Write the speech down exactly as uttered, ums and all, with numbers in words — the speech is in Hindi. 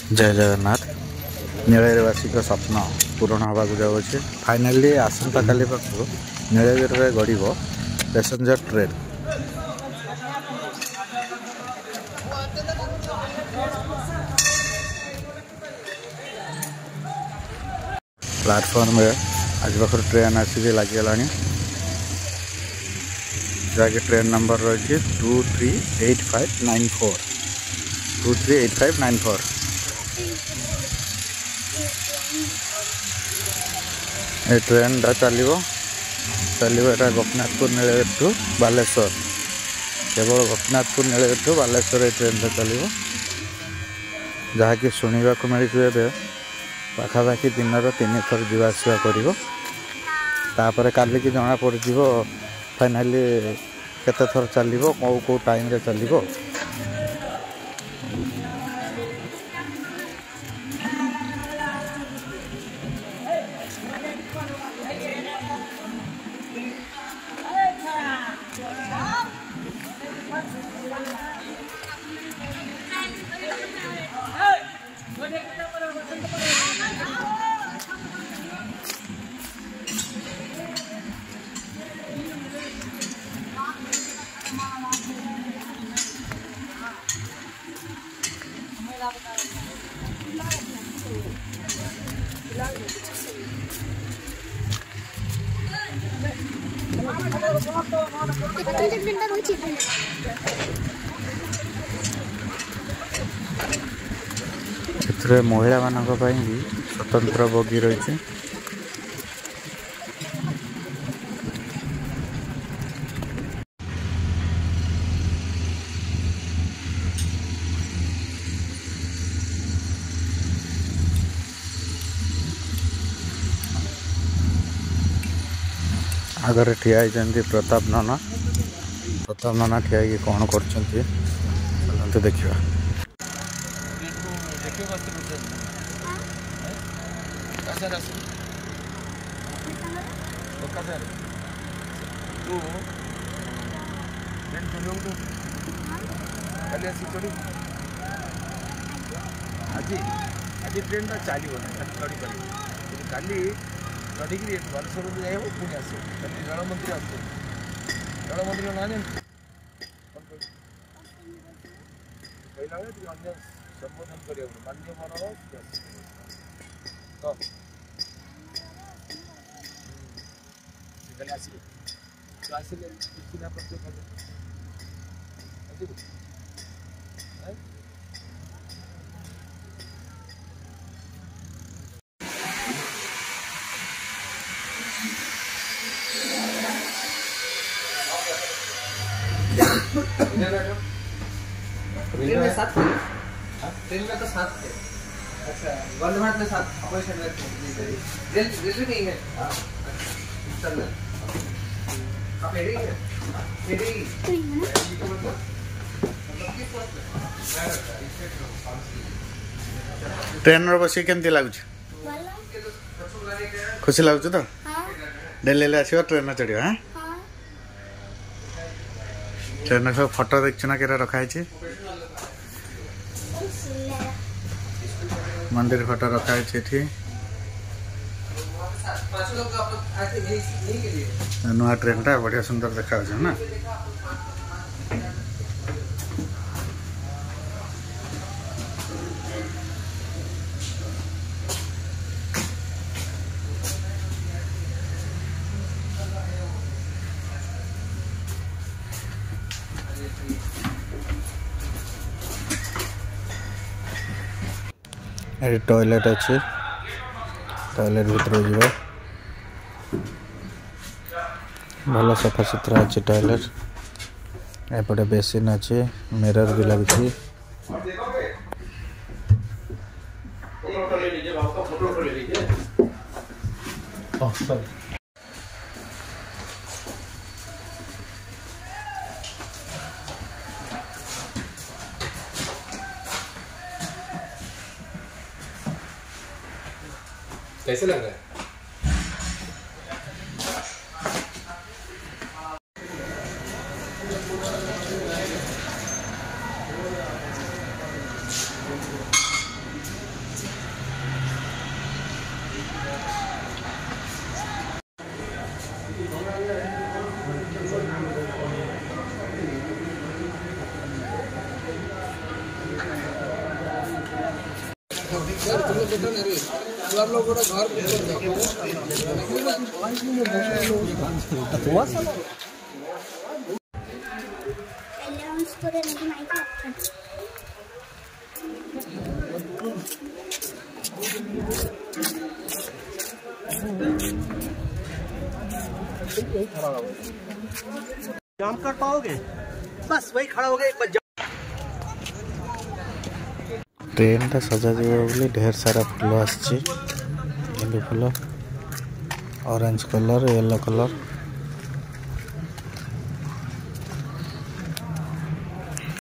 जय जगन्नाथ। नीलगिरीवासी का स्वप्न पूरण होगा जाऊँगी। फाइनाली आसंता काली पाखु नीलगिरी में गड़ब पैसेंजर ट्रेन। प्लाटफॉर्म में आज पाखर ट्रेन आसिक लगिगला जहाँकि ट्रेन नंबर रही two three eight five nine four two three eight five nine four. ये ट्रेन टा चलो चलो यहाँ गोपीनाथपुर नीलगिरी टू बालेश्वर। केवल गोपीनाथपुर नीलगिरी टू बालेश्वर ये ट्रेन टा चलो जहाँकि शुणा मिली पाखापाखि दिन तीन थर जावासवा कर काली की जना पड़ फाइनाली केते थर चलो कौ कौ टाइम रे चलो। एथरे महिला मानक पई भी स्वतंत्र बगी रही। आगे ठिया होती प्रताप नना। प्रताप नना ठिया कि कौन कर देखा। आज आज ट्रेन चलो चढ़ी पार काली चढ़ी बालेश्वर जाए पुणी आस रेल मंत्री आस रेल मंत्री ना कहला संबोधन कर माननीय मनोहर तो आसिले तो आसिले चिन्हा प्रत्येक ट्रेन में सात थे। ट्रेन में तो सात थे। अच्छा वंदे भारत में सात ऑपरेशन में थे। रेल रेलवे नहीं है। चल आप रेडी हैं? रेडी ट्रेन बस केमती लगुच खुशी लगुच तो डेली आस ट्रेन चढ़। हाँ ट्रेन सब फोटो देखु ना के रखाई मंदिर फोटो रखाई नुआ ट्रेन टा बढ़िया सुंदर देखा ना। ये टॉयलेट अच्छे टॉयलेट भीतर जा भल सफा सुतरा अच्छे टॉयलेट एपटे बेसिन अच्छे मिरर भी लगी। कैसे लग रहा है? आप लोग पूरा घर जाम कर पाओगे? बस वही खड़ा हो गया एक बार। ट्रेन टा सजा बोली ढेर सारा फूल आसची गेंदू फूल ऑरेंज कलर येलो कलर